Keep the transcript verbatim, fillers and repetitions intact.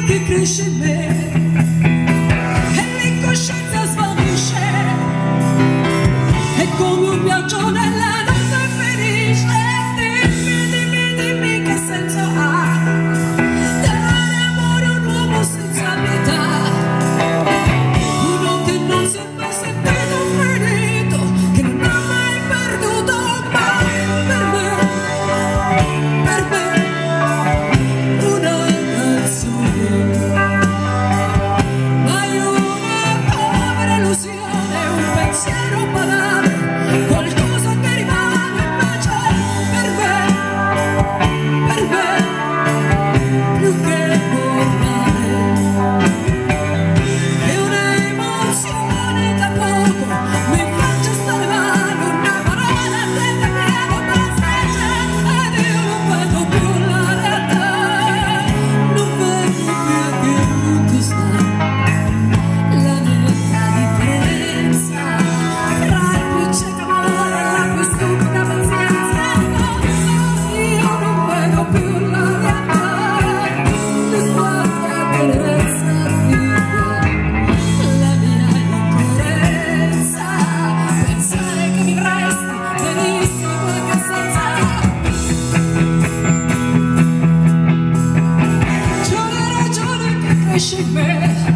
che cresce in me e l'incoscienza svanisce, è come un viaggio nella notte finisce. Dimmi, dimmi, dimmi che senso ha dare amore a un uomo senza pietà, uno che non si è mai sentito ferito, che non ha mai perduto mai. Per me, per me una canzone, mai una povera illusione, un pensiero banale, qualcosa che rimane invece per me, per me più che normale. È un'emozione da poco, mi faccio stare male, una parola che mi viene pazzesca ed io non vedo più la realtà, non vedo più a che punto sta la netta differenza tra il più cieco amore e la più stupida pazienza. Io non vedo più la realtà, mi sguarda bellezza viva la mia incoerenza, pensare che vivresti benissimo anche senza. C'è una ragione che cresce in me